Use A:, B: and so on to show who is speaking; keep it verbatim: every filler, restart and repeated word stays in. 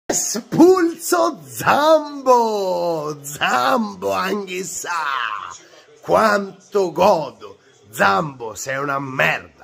A: Espulso Zambo! Zambo, anche sa! Quanto godo! Zambo, sei una merda!